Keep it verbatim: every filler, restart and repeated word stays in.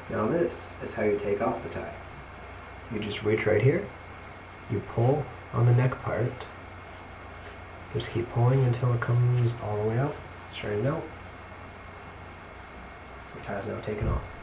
Now this is how you take off the tie. You just reach right here, you pull on the neck part, just keep pulling until it comes all the way out, straighten out. The tie is now taken off.